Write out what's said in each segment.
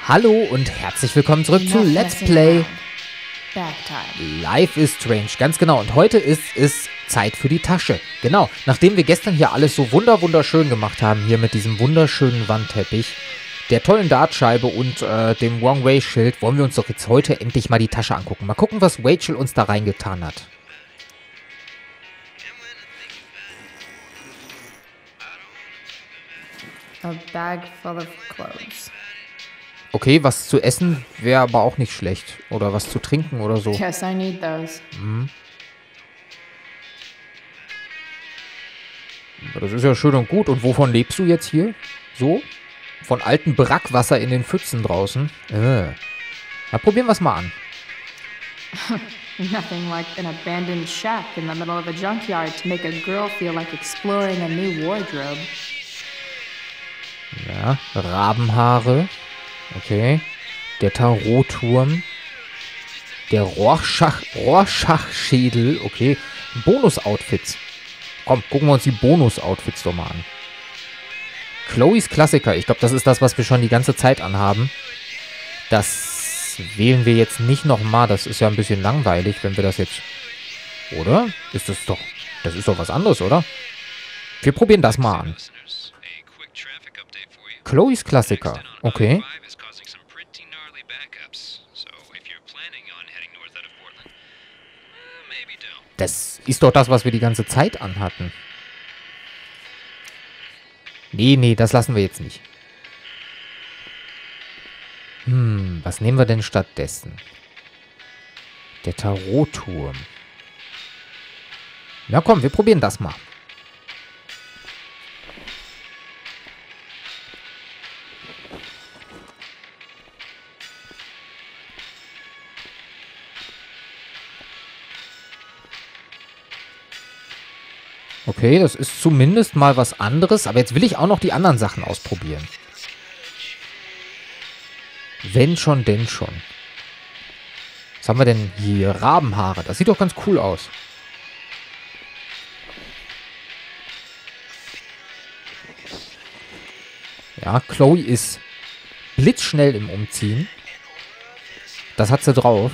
Hallo und herzlich willkommen zurück zu Let's Play Life is Strange. Ganz genau. Und heute ist es Zeit für die Tasche. Genau. Nachdem wir gestern hier alles so wunderschön gemacht haben, hier mit diesem wunderschönen Wandteppich, der tollen Dartscheibe und dem Wrong-Way-Schild, wollen wir uns doch jetzt heute endlich mal die Tasche angucken. Mal gucken, was Rachel uns da reingetan hat. A bag full of clothes. Okay, was zu essen wäre aber auch nicht schlecht. Oder was zu trinken oder so. Yes, I need those. Das ist ja schön und gut. Und wovon lebst du jetzt hier? So? Von altem Brackwasser in den Pfützen draußen? Na, probieren wir es mal an. Nothing like an abandoned shack in the middle of a junkyard to make a girl feel like exploring a new wardrobe. Ja, Rabenhaare. Okay. Der Tarotturm. Der Rorschach-Schädel. Okay. Bonus-Outfits. Komm, gucken wir uns die Bonus-Outfits doch mal an. Chloes Klassiker. Ich glaube, das ist das, was wir schon die ganze Zeit anhaben. Das wählen wir jetzt nicht nochmal. Das ist ja ein bisschen langweilig, wenn wir das jetzt... Oder? Ist das doch... Das ist doch was anderes, oder? Wir probieren das mal an. Chloes Klassiker. Okay. Das ist doch das, was wir die ganze Zeit anhatten. Nee, das lassen wir jetzt nicht. Was nehmen wir denn stattdessen? Der Tarotturm. Na komm, wir probieren das mal. Okay, das ist zumindest mal was anderes. Aber jetzt will ich auch noch die anderen Sachen ausprobieren. Wenn schon, denn schon. Was haben wir denn hier? Rabenhaare. Das sieht doch ganz cool aus. Ja, Chloe ist blitzschnell im Umziehen. Das hat sie drauf.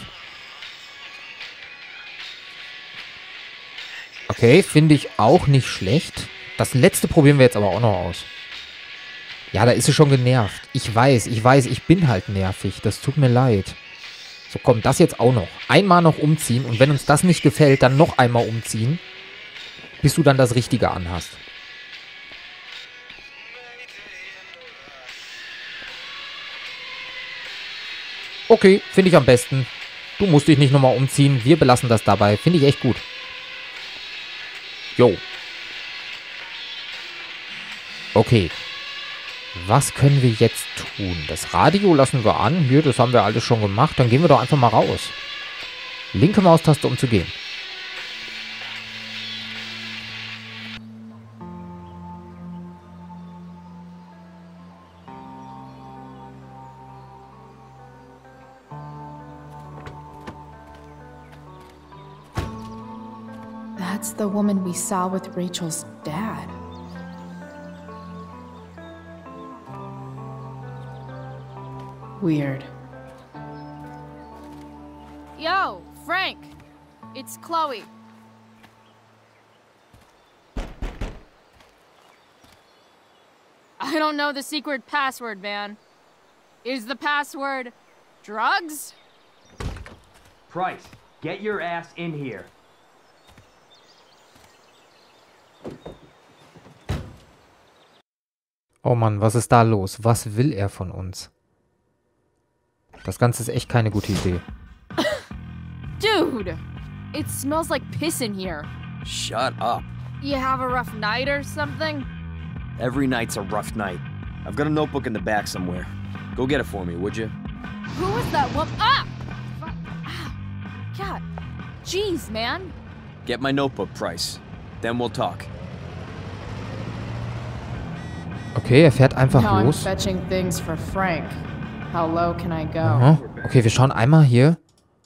Okay, finde ich auch nicht schlecht. Das letzte probieren wir jetzt aber auch noch aus. Ja, da ist sie schon genervt. Ich weiß, ich bin halt nervig. Das tut mir leid. So, komm, das jetzt auch noch. Einmal noch umziehen und wenn uns das nicht gefällt, dann noch einmal umziehen, bis du dann das Richtige anhast. Okay, finde ich am besten. Du musst dich nicht nochmal umziehen. Wir belassen das dabei. Finde ich echt gut. Jo. Okay. Was können wir jetzt tun? Das Radio lassen wir an. Hier, das haben wir alles schon gemacht. Dann gehen wir doch einfach mal raus. Linke Maustaste, um zu gehen. That's the woman we saw with Rachel's dad. Weird. Yo, Frank! It's Chloe. I don't know the secret password, man. Is the password drugs? Price, get your ass in here. Oh Mann, was ist da los? Was will er von uns? Das Ganze ist echt keine gute Idee. Dude! It smells like piss in here. Shut up. You have a rough night or something? Every night's a rough night. I've got a notebook in the back somewhere. Go get it for me, would you? Who was that woman? Ah! God. Jeez, man. Get my notebook, Price. Then we'll talk. Okay, er fährt einfach Now I'm los. fetching things for Frank. How low can I go? Aha. Okay, wir schauen einmal hier.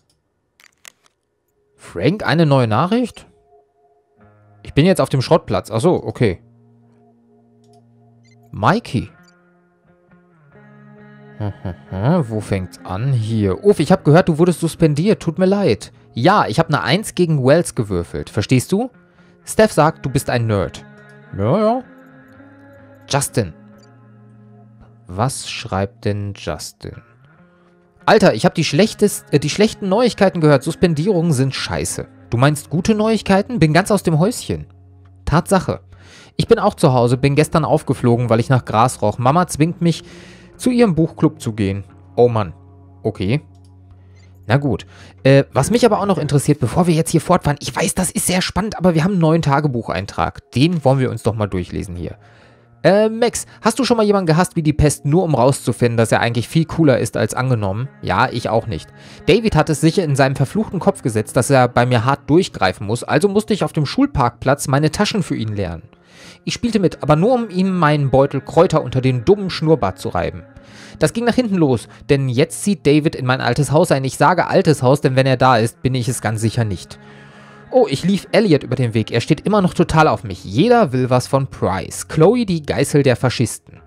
Frank, eine neue Nachricht? Ich bin jetzt auf dem Schrottplatz. Achso, okay. Mikey. Wo fängt's an? Hier. Uff, ich habe gehört, du wurdest suspendiert. Tut mir leid. Ja, ich habe eine 1 gegen Wells gewürfelt. Verstehst du? Steph sagt, du bist ein Nerd. Ja, ja. Justin. Was schreibt denn Justin? Alter, ich habe die schlechten Neuigkeiten gehört. Suspendierungen sind scheiße. Du meinst gute Neuigkeiten? Bin ganz aus dem Häuschen. Tatsache. Ich bin auch zu Hause, bin gestern aufgeflogen, weil ich nach Gras roch. Mama zwingt mich, zu ihrem Buchclub zu gehen. Oh Mann. Okay. Na gut. Was mich aber auch noch interessiert, bevor wir jetzt hier fortfahren, ich weiß, das ist sehr spannend, aber wir haben einen neuen Tagebucheintrag. Den wollen wir uns doch mal durchlesen hier. Max, hast du schon mal jemanden gehasst wie die Pest, nur um rauszufinden, dass er eigentlich viel cooler ist als angenommen? Ja, ich auch nicht. David hat es sicher in seinem verfluchten Kopf gesetzt, dass er bei mir hart durchgreifen muss, also musste ich auf dem Schulparkplatz meine Taschen für ihn leeren. Ich spielte mit, aber nur um ihm meinen Beutel Kräuter unter den dummen Schnurrbart zu reiben. Das ging nach hinten los, denn jetzt zieht David in mein altes Haus ein. Ich sage altes Haus, denn wenn er da ist, bin ich es ganz sicher nicht. Oh, ich lief Elliot über den Weg. Er steht immer noch total auf mich. Jeder will was von Price. Chloe, die Geißel der Faschisten.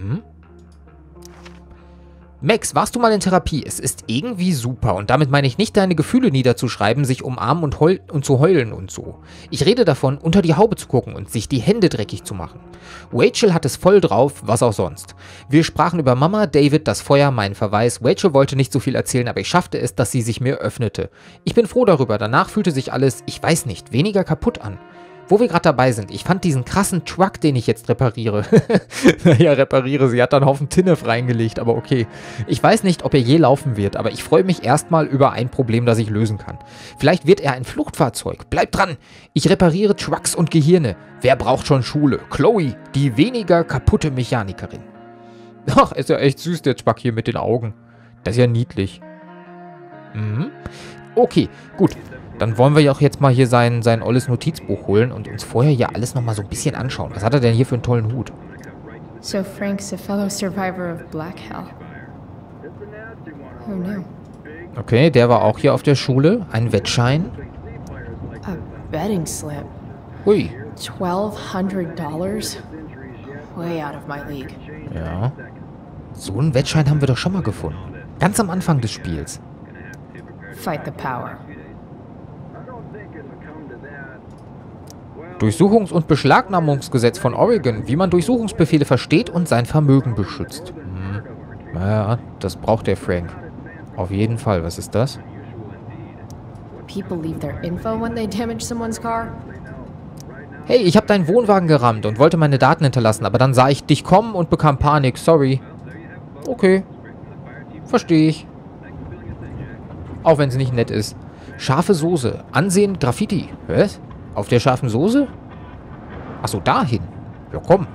Max, warst du mal in Therapie? Es ist irgendwie super. Und damit meine ich nicht, deine Gefühle niederzuschreiben, sich umarmen und zu heulen und so. Ich rede davon, unter die Haube zu gucken und sich die Hände dreckig zu machen. Rachel hat es voll drauf, was auch sonst. Wir sprachen über Mama, David, das Feuer, meinen Verweis. Rachel wollte nicht so viel erzählen, aber ich schaffte es, dass sie sich mir öffnete. Ich bin froh darüber. Danach fühlte sich alles, ich weiß nicht, weniger kaputt an. Wo wir gerade dabei sind, ich fand diesen krassen Truck, den ich jetzt repariere. Naja, repariere, sie hat da einen Haufen Tinnef reingelegt, aber okay. Ich weiß nicht, ob er je laufen wird, aber ich freue mich erstmal über ein Problem, das ich lösen kann. Vielleicht wird er ein Fluchtfahrzeug. Bleibt dran! Ich repariere Trucks und Gehirne. Wer braucht schon Schule? Chloe, die weniger kaputte Mechanikerin. Ach, ist ja echt süß, der Truck hier mit den Augen. Das ist ja niedlich. Okay, gut. Dann wollen wir ja auch jetzt mal hier sein olles Notizbuch holen und uns vorher hier alles nochmal so ein bisschen anschauen. Was hat er denn hier für einen tollen Hut? So Frank's a fellow survivor of Black Hell. Who knew? Okay, der war auch hier auf der Schule. Ein Wettschein. A betting slip. Hui. $1,200? Way out of my league. Ja. So einen Wettschein haben wir doch schon mal gefunden. Ganz am Anfang des Spiels. Fight the power. Durchsuchungs- und Beschlagnahmungsgesetz von Oregon, wie man Durchsuchungsbefehle versteht und sein Vermögen beschützt. Naja, das braucht der Frank. Auf jeden Fall. Was ist das? People leave their info when they damage someone's car? Hey, ich habe deinen Wohnwagen gerammt und wollte meine Daten hinterlassen, aber dann sah ich dich kommen und bekam Panik. Sorry. Okay. Verstehe ich. Auch wenn es nicht nett ist. Scharfe Soße. Ansehen Graffiti. Was? Auf der scharfen Soße? Achso, dahin. Ja, komm.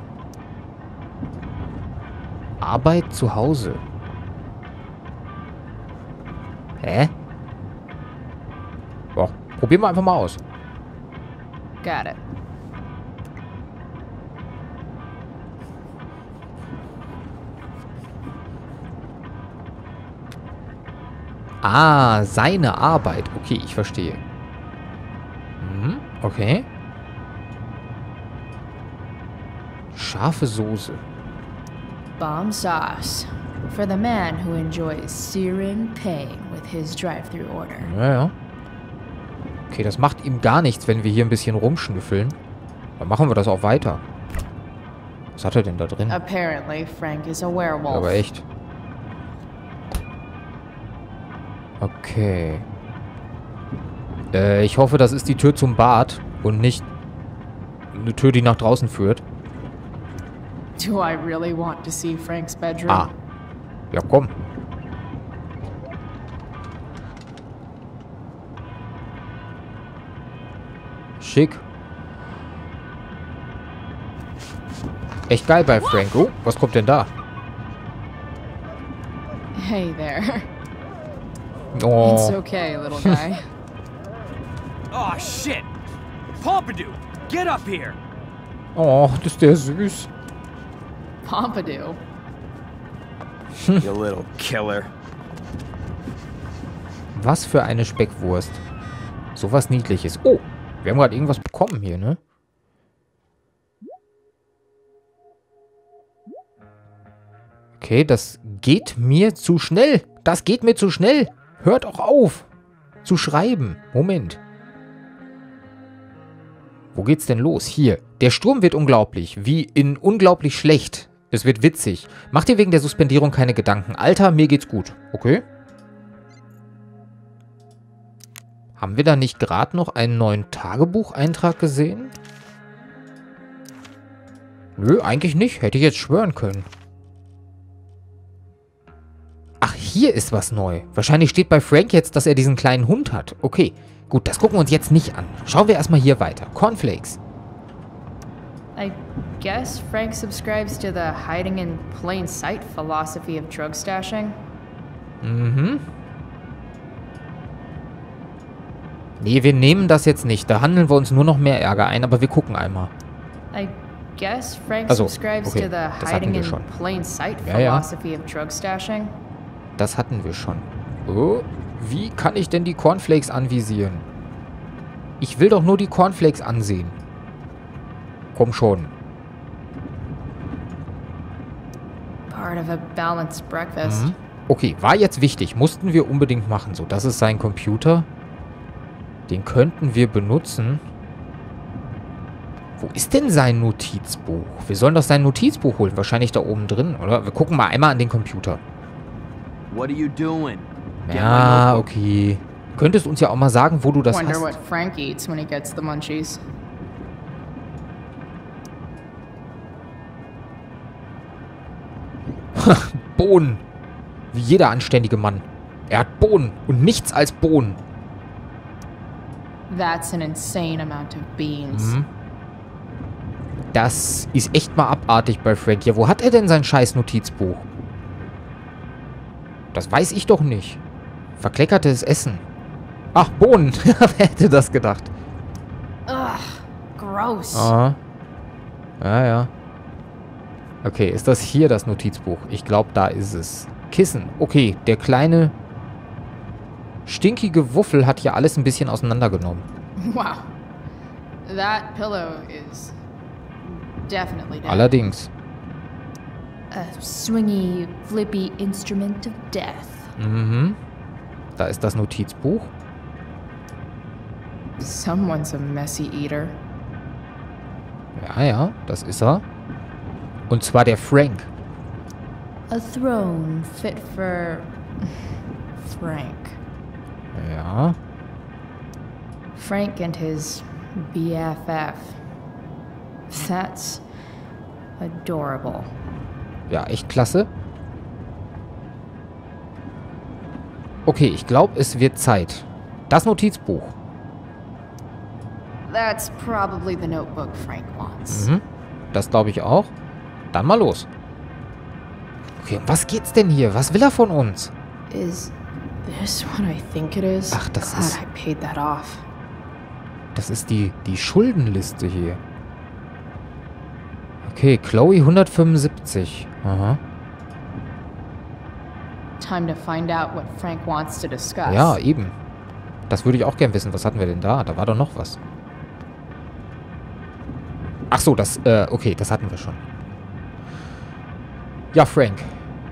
Arbeit zu Hause. Hä? Boah, probieren wir einfach mal aus. Got it. Ah, seine Arbeit. Okay, ich verstehe. Okay. Scharfe Soße. Bomb sauce. For the man who enjoys searing pain with his drive-thru order. Ja. Okay, das macht ihm gar nichts, wenn wir hier ein bisschen rumschnüffeln. Dann machen wir das auch weiter. Was hat er denn da drin? Apparently, Frank is a werewolf. Aber echt. Okay. Ich hoffe, das ist die Tür zum Bad und nicht eine Tür, die nach draußen führt. Do I really want to see Frank's bedroom? Ah. Ja, komm. Schick. Echt geil bei Frank. Oh, was kommt denn da? Hey there. Oh. It's okay, little guy. Oh, shit! Pompidou, get up here! Oh, das ist der süß. Pompidou. You little killer. Was für eine Speckwurst. Sowas Niedliches. Oh, wir haben gerade irgendwas bekommen hier, ne? Okay, das geht mir zu schnell. Das geht mir zu schnell. Hört auch auf zu schreiben. Moment. Wo geht's denn los? Hier. Der Sturm wird unglaublich. Wie in unglaublich schlecht. Es wird witzig. Mach dir wegen der Suspendierung keine Gedanken. Alter, mir geht's gut. Okay. Haben wir da nicht gerade noch einen neuen Tagebucheintrag gesehen? Nö, eigentlich nicht. Hätte ich jetzt schwören können. Ach, hier ist was neu. Wahrscheinlich steht bei Frank jetzt, dass er diesen kleinen Hund hat. Okay, gut, das gucken wir uns jetzt nicht an. Schauen wir erstmal hier weiter. Cornflakes. I guess Frank subscribes to the hiding in plain sight philosophy of drug stashing. Mhm. Nee, wir nehmen das jetzt nicht. Da handeln wir uns nur noch mehr Ärger ein, aber wir gucken einmal. I guess Frank Also, subscribes okay, to the das hatten hiding wir in schon. plain sight Ja, ja. philosophy of drug stashing. Das hatten wir schon. Oh, wie kann ich denn die Cornflakes anvisieren? Ich will doch nur die Cornflakes ansehen. Komm schon. Part of a balanced breakfast. Mhm. Okay, war jetzt wichtig. Mussten wir unbedingt machen. So, das ist sein Computer. Den könnten wir benutzen. Wo ist denn sein Notizbuch? Wir sollen doch sein Notizbuch holen. Wahrscheinlich da oben drin, oder? Wir gucken mal einmal an den Computer. What are you doing? Ja, okay. Könntest uns ja auch mal sagen, wo du das Wonder hast. what Frank eats when he gets the munchies. Bohnen. Wie jeder anständige Mann. Er hat Bohnen und nichts als Bohnen. That's an insane amount of beans. Mhm. Das ist echt mal abartig bei Frank. Ja, wo hat er denn sein scheiß Notizbuch? Das weiß ich doch nicht. Verkleckertes Essen. Ach, Bohnen. Wer hätte das gedacht? Ugh, gross. Aha. Ja, ja. Okay, ist das hier das Notizbuch? Ich glaube, da ist es. Kissen. Okay, der kleine stinkige Wuffel hat hier alles ein bisschen auseinandergenommen. Wow. That pillow is definitely dead. Allerdings. A swingy, flippy instrument of death. Mhm. Da ist das Notizbuch. Someone's a messy eater. Ja, ja, das ist er. Und zwar der Frank. A throne fit for Frank. Ja. Frank and his BFF. That's adorable. Ja, echt klasse. Okay, ich glaube, es wird Zeit. Das Notizbuch. That's probably the notebook Frank wants. Mhm. Das glaube ich auch. Dann mal los. Okay, um was geht's denn hier? Was will er von uns? Is this what I think it is? Ach, das Glad ist- I paid that off. Das ist die Schuldenliste hier. Okay, Chloe 175. Aha. Time to find out what Frank wants to discuss. Ja, eben. Das würde ich auch gern wissen. Was hatten wir denn da? Da war doch noch was. Ach so, das, okay, das hatten wir schon. Ja, Frank.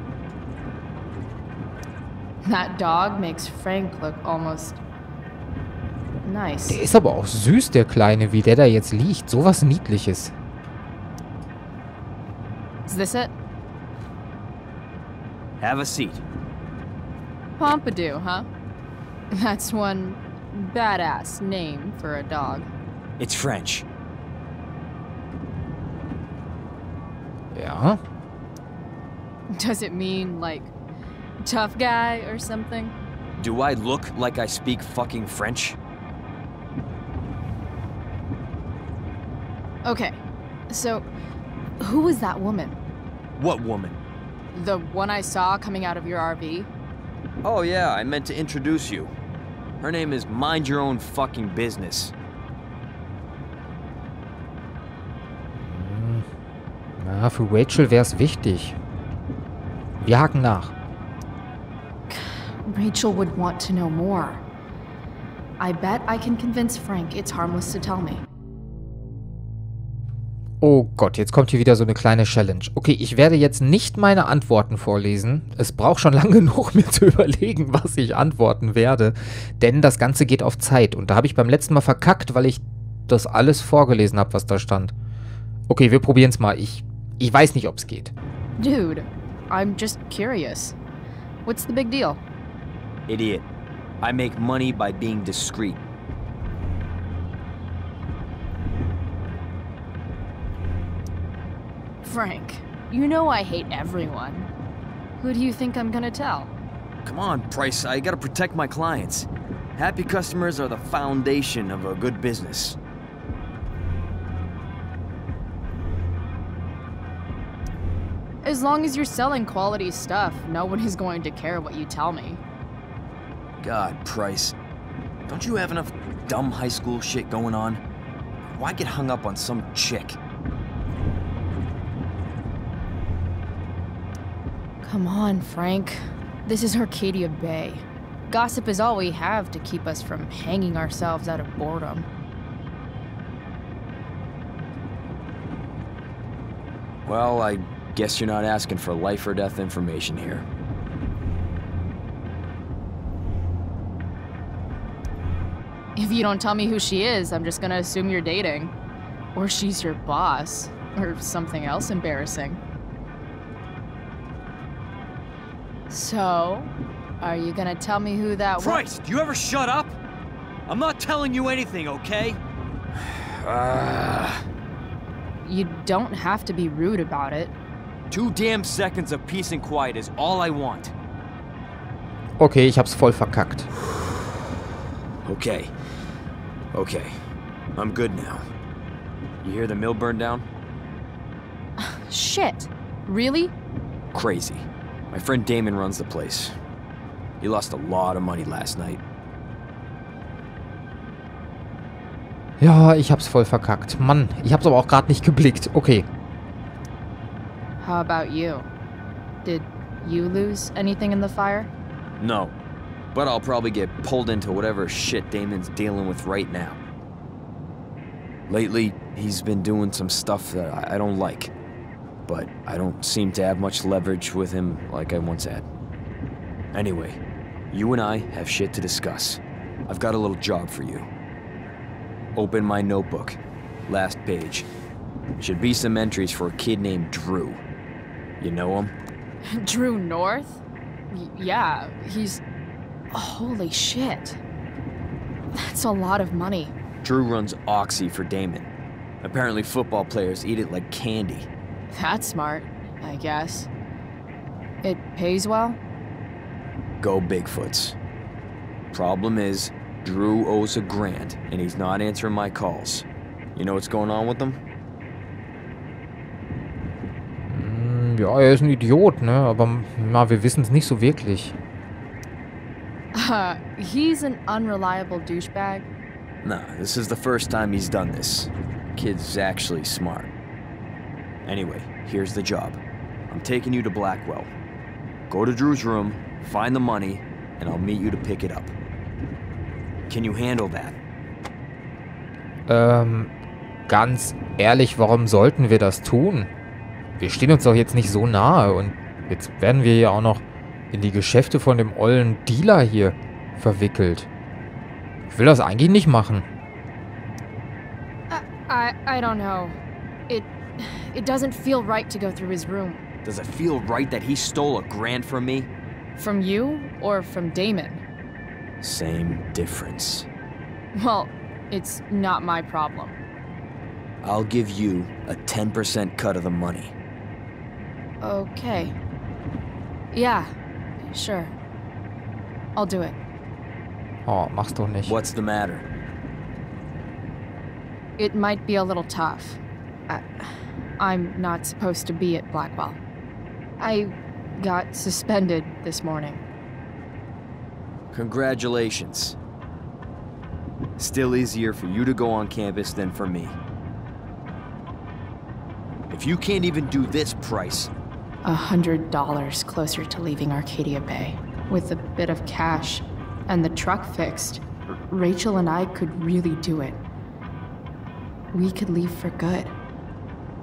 That dog makes Frank look almost nice. Der ist aber auch süß, der Kleine, wie der da jetzt liegt. Sowas Niedliches. Is this it? Have a seat. Pompidou, huh? That's one badass name for a dog. It's French. Ja. Does it mean, like, tough guy or something? Do I look like I speak fucking French? Okay, so who was that woman? What woman? The one I saw coming out of your RV? Oh yeah, I meant to introduce you. Her name is Mind Your Own Fucking Business. Na, für Rachel wäre es wichtig. Wir haken nach. Rachel would want to know more. I bet I can convince Frank it's harmless to tell me. Oh Gott, jetzt kommt hier wieder so eine kleine Challenge. Okay, ich werde jetzt nicht meine Antworten vorlesen. Es braucht schon lange genug, mir zu überlegen, was ich antworten werde. Denn das Ganze geht auf Zeit. Und da habe ich beim letzten Mal verkackt, weil ich das alles vorgelesen habe, was da stand. Okay, wir probieren es mal. Ich weiß nicht, ob es geht. Dude, I'm just curious. What's the big deal? Idiot. I make money by being discreet. Frank, you know I hate everyone. Who do you think I'm gonna tell? Come on, Price, I gotta protect my clients. Happy customers are the foundation of a good business. As long as you're selling quality stuff, no one is going to care what you tell me. God, Price. Don't you have enough dumb high school shit going on? Why get hung up on some chick? Come on, Frank. This is Arcadia Bay. Gossip is all we have to keep us from hanging ourselves out of boredom. Well, I guess you're not asking for life or death information here. If you don't tell me who she is, I'm just gonna assume you're dating. Or she's your boss. Or something else embarrassing. So, are you gonna tell me who that was? Price, do you ever shut up? I'm not telling you anything, okay? You don't have to be rude about it. 2 damn seconds of peace and quiet is all I want. Okay, ich hab's voll verkackt. Okay. Okay. I'm good now. You hear the mill burn down? Shit. Really? Crazy. My friend Damon runs the place. He lost a lot of money last night. Ja, ich hab's voll verkackt. Mann, ich hab's aber auch gerade nicht geblickt. Okay. How about you? Did you lose anything in the fire? No. But I'll probably get pulled into whatever shit Damon's dealing with right now. Lately, he's been doing some stuff that I don't like. But I don't seem to have much leverage with him like I once had. Anyway, you and I have shit to discuss. I've got a little job for you. Open my notebook. Last page. Should be some entries for a kid named Drew. You know him? Drew North? Yeah, he's... Holy shit. That's a lot of money. Drew runs Oxy for Damon. Apparently football players eat it like candy. That's smart, I guess. It pays well? Go Bigfoots. Problem is, Drew owes $1,000, and he's not answering my calls. You know what's going on with him? Ja, er ist ein Idiot, ne? Aber na, wir wissen es nicht so wirklich. He's an unreliable douchebag. Nah, this is the first time he's done this. Kid's actually smart. Anyway, here's the job. I'm taking you to Blackwell. Go to Drew's room, find the money, and I'll meet you to pick it up. Can you handle that? Ganz ehrlich, warum sollten wir das tun? Wir stehen uns doch jetzt nicht so nahe und jetzt werden wir ja auch noch in die Geschäfte von dem ollen Dealer hier verwickelt. Ich will das eigentlich nicht machen. I don't know. It doesn't feel right to go through his room. Does it feel right that he stole $1,000 from me? From you or from Damon? Same difference. Well, it's not my problem. I'll give you a 10% cut of the money. Okay. Yeah, sure. I'll do it. Oh, mach's doch nicht. What's the matter? It might be a little tough. I'm not supposed to be at Blackwell. I got suspended this morning. Congratulations. Still easier for you to go on campus than for me. If you can't even do this price... $100 closer to leaving Arcadia Bay. With a bit of cash and the truck fixed, Rachel and I could really do it. We could leave for good.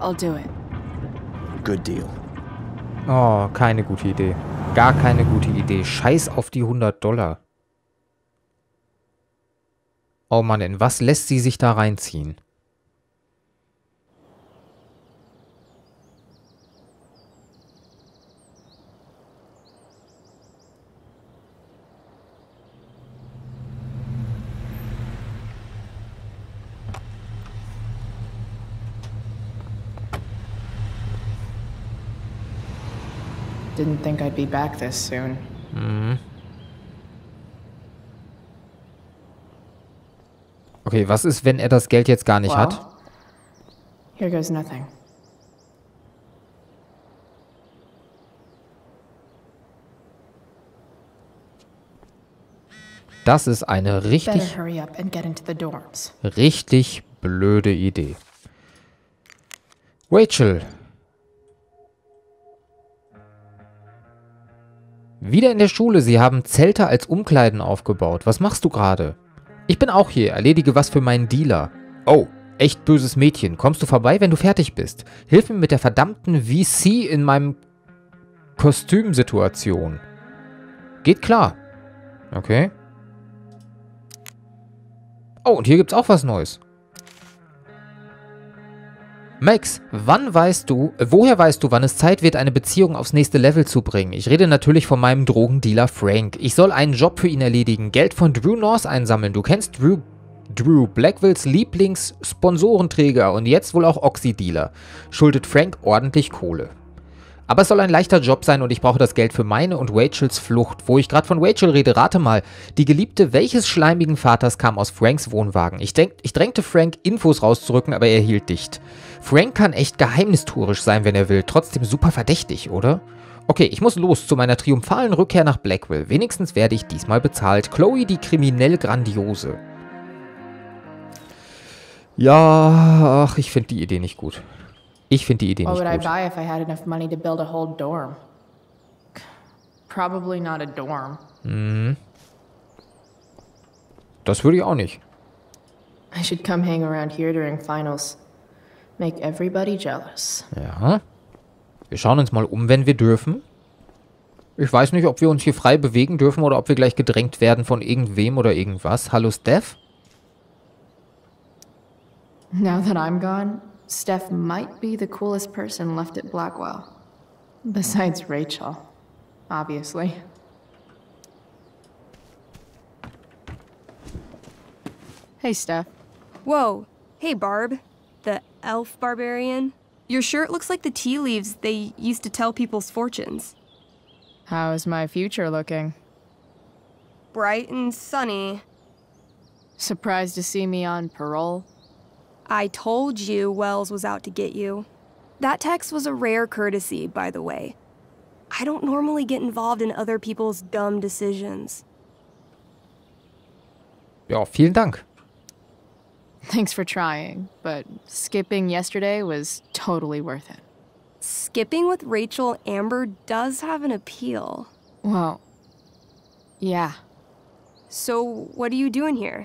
I'll do it. Good deal. Oh, keine gute Idee. Gar keine gute Idee. Scheiß auf die $100. Oh Mann, in was lässt sie sich da reinziehen? Didn't think I'd be back this soon. Okay, was ist, wenn er das Geld jetzt gar nicht hat? Here goes nothing. Das ist eine richtig, Better hurry up and get into the dorms. richtig blöde Idee. Rachel. Wieder in der Schule. Sie haben Zelte als Umkleiden aufgebaut. Was machst du gerade? Ich bin auch hier. Erledige was für meinen Dealer. Oh, echt böses Mädchen. Kommst du vorbei, wenn du fertig bist? Hilf mir mit der verdammten VC in meinem Kostümsituation. Geht klar. Okay. Oh, und hier gibt's auch was Neues. Max, woher weißt du, wann es Zeit wird, eine Beziehung aufs nächste Level zu bringen? Ich rede natürlich von meinem Drogendealer Frank. Ich soll einen Job für ihn erledigen, Geld von Drew North einsammeln. Du kennst Drew, Blackwells Lieblings-Sponsorenträger und jetzt wohl auch Oxy-Dealer. Schuldet Frank ordentlich Kohle. Aber es soll ein leichter Job sein und ich brauche das Geld für meine und Rachels Flucht. Wo ich gerade von Rachel rede, rate mal. Die Geliebte welches schleimigen Vaters kam aus Franks Wohnwagen? Ich drängte Frank, Infos rauszurücken, aber er hielt dicht. Frank kann echt geheimnistuerisch sein, wenn er will. Trotzdem super verdächtig, oder? Okay, ich muss los zu meiner triumphalen Rückkehr nach Blackwell. Wenigstens werde ich diesmal bezahlt. Chloe, die kriminell Grandiose. Ja, ach, ich finde die Idee nicht gut. Ich finde die Idee What nicht would I gut. buy if I had enough money to build a whole dorm? Probably not a dorm. Das würde ich auch nicht. I should come hang around here during finals. Make everybody jealous. Ja. Wir schauen uns mal um, wenn wir dürfen. Ich weiß nicht, ob wir uns hier frei bewegen dürfen oder ob wir gleich gedrängt werden von irgendwem oder irgendwas. Hallo, Steph? Now that I'm gone, Steph might be the coolest person left at Blackwell. Besides Rachel, obviously. Hey, Steph. Whoa. Hey, Barb. The elf barbarian. Your shirt looks like the tea leaves they used to tell people's fortunes. How's my future looking? Bright and sunny. Surprised to see me on parole? I told you Wells was out to get you. That text was a rare courtesy, by the way. I don't normally get involved in other people's dumb decisions. Ja, vielen Dank. Thanks for trying, but skipping yesterday was totally worth it. Skipping with Rachel Amber does have an appeal. Well, yeah. So, what are you doing here?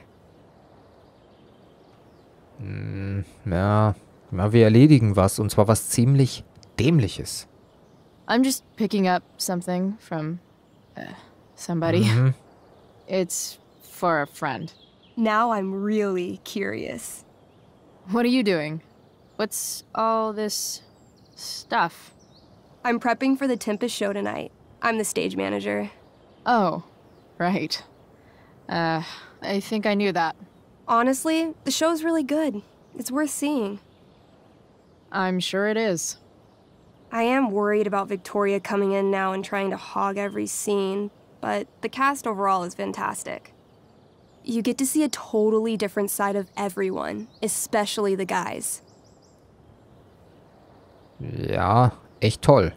Ja, wir erledigen was und zwar was ziemlich Dämliches. I'm just picking up something from somebody. It's for a friend. Now I'm really curious. What are you doing? What's all this stuff? I'm prepping for the Tempest show tonight. I'm the stage manager. Oh, right. I think I knew that. Honestly, the show's really good. It's worth seeing. I'm sure it is. I am worried about Victoria coming in now and trying to hog every scene, but the cast overall is fantastic. You get to see a totally different side of everyone, especially the guys. Ja, echt toll.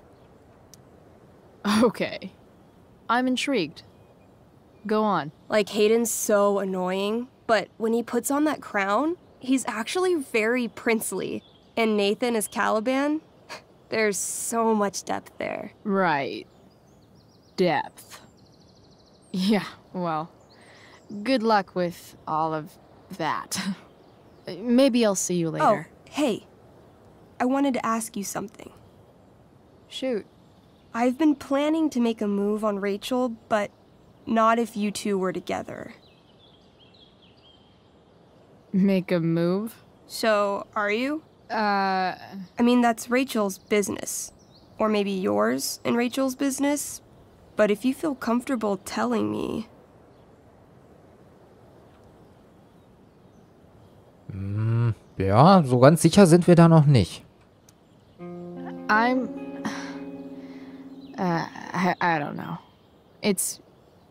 Okay. I'm intrigued. Go on. Like, Hayden's so annoying, but when he puts on that crown, he's actually very princely. And Nathan as Caliban, there's so much depth there. Right. Depth. Yeah, well, good luck with all of that. Maybe I'll see you later. Oh, hey. I wanted to ask you something. Shoot. I've been planning to make a move on Rachel, but not if you two were together. Make a move? So, are you? I mean, that's Rachel's business. Or maybe yours and Rachel's business. But if you feel comfortable telling me... Ja, so ganz sicher sind wir da noch nicht. I don't know. It's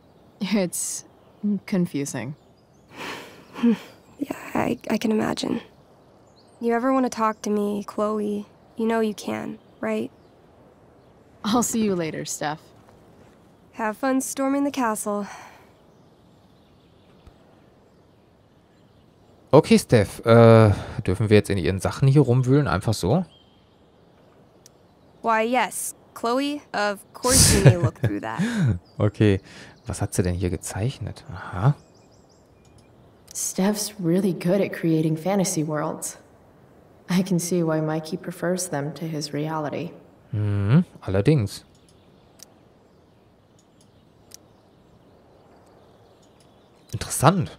confusing. Yeah, I can imagine. You ever want to talk to me, Chloe, you know you can, right? I'll see you later, Steph. Have fun storming the castle. Okay, Steph, dürfen wir jetzt in ihren Sachen hier rumwühlen? Einfach so? Why, yes. Chloe, of course you may look through that. Okay, was hat sie denn hier gezeichnet? Aha. Steph's really good at creating fantasy worlds. I can see why Mikey prefers them to his reality. Allerdings. Interessant.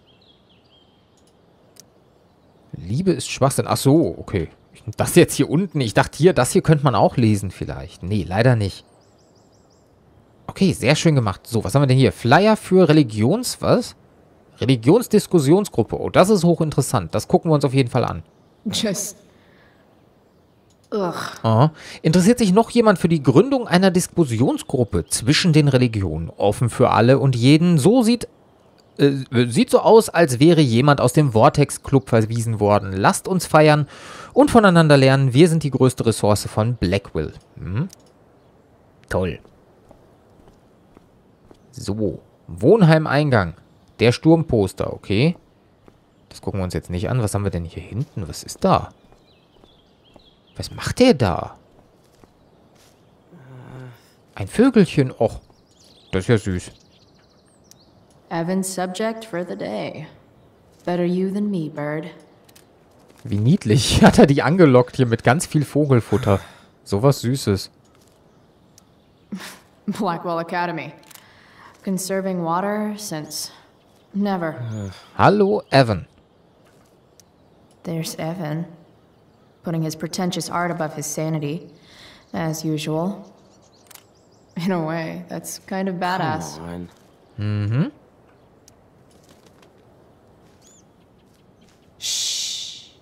Liebe ist Schwachsinn. Ach so, okay. Das jetzt hier unten. Ich dachte hier, das hier könnte man auch lesen vielleicht. Nee, leider nicht. Okay, sehr schön gemacht. So, was haben wir denn hier? Flyer für was? Religionsdiskussionsgruppe. Oh, das ist hochinteressant. Das gucken wir uns auf jeden Fall an. Just... Ugh. Aha. Interessiert sich noch jemand für die Gründung einer Diskussionsgruppe zwischen den Religionen? Offen für alle und jeden. So sieht so aus, als wäre jemand aus dem Vortex Club verwiesen worden. Lasst uns feiern und voneinander lernen. Wir sind die größte Ressource von Blackwell. Toll. So. Wohnheim-Eingang. Der Sturmposter, okay. Das gucken wir uns jetzt nicht an. Was haben wir denn hier hinten? Was ist da? Was macht der da? Ein Vögelchen. Och, das ist ja süß. Evan's subject for the day. Better you than me, Bird. Wie niedlich. Hat er die angelockt hier mit ganz viel Vogelfutter. Sowas Süßes. Blackwell Academy. Conserving water since... never. Hallo, Evan. There's Evan. Putting his pretentious art above his sanity. As usual. In a way, that's kind of badass. Come on. Mhm. Shh.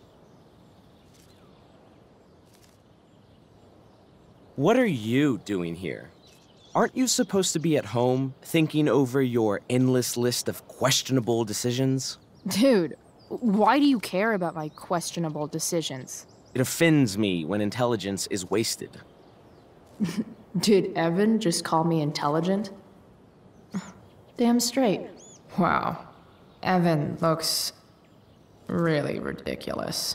What are you doing here? Aren't you supposed to be at home, thinking over your endless list of questionable decisions? Dude, why do you care about my questionable decisions? It offends me when intelligence is wasted. Did Evan just call me intelligent? Damn straight. Wow. Evan looks really ridiculous.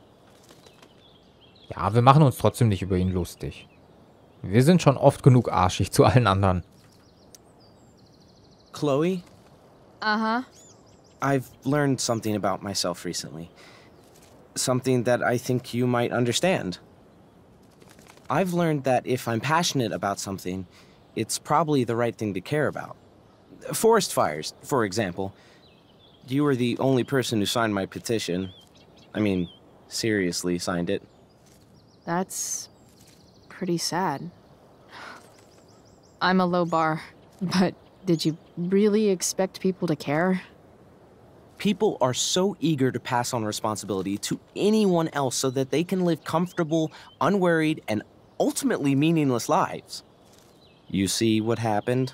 Ja, wir machen uns trotzdem nicht über ihn lustig. Wir sind schon oft genug arschig zu allen anderen. Chloe, Uh-huh. I've learned something about myself recently. Something that I think you might understand. I've learned that if I'm passionate about something, it's probably the right thing to care about. Forest fires, for example. You were the only person who signed my petition. I mean, seriously signed it. That's pretty sad. I'm a low bar, but did you really expect people to care? People are so eager to pass on responsibility to anyone else so that they can live comfortable, unworried, and ultimately meaningless lives. You see what happened?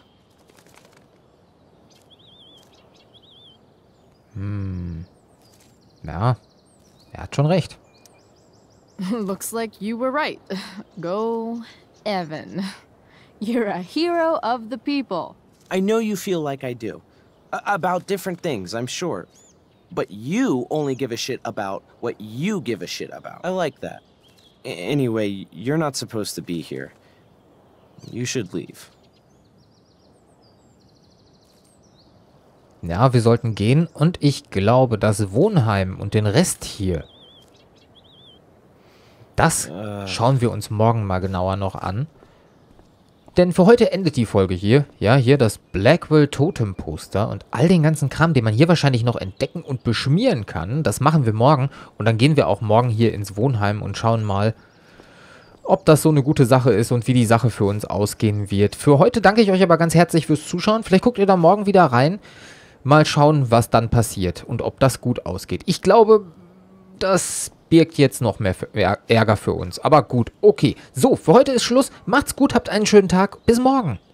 Ja, er hat schon recht. Looks like you were right. Go, Evan. You're a hero of the people. I know you feel like I do. About different things, I'm sure. But you only give a shit about what you give a shit about. I like that. Anyway, you're not supposed to be here. You should leave. Ja, wir sollten gehen und ich glaube, das Wohnheim und den Rest hier Das schauen wir uns morgen mal genauer noch an. Denn für heute endet die Folge hier. Ja, hier das Blackwell Totem Poster und all den ganzen Kram, den man hier wahrscheinlich noch entdecken und beschmieren kann. Das machen wir morgen. Und dann gehen wir auch morgen hier ins Wohnheim und schauen mal, ob das so eine gute Sache ist und wie die Sache für uns ausgehen wird. Für heute danke ich euch aber ganz herzlich fürs Zuschauen. Vielleicht guckt ihr da morgen wieder rein. Mal schauen, was dann passiert und ob das gut ausgeht. Ich glaube, das birgt jetzt noch mehr Ärger für uns. Aber gut, okay. So, für heute ist Schluss. Macht's gut, habt einen schönen Tag. Bis morgen.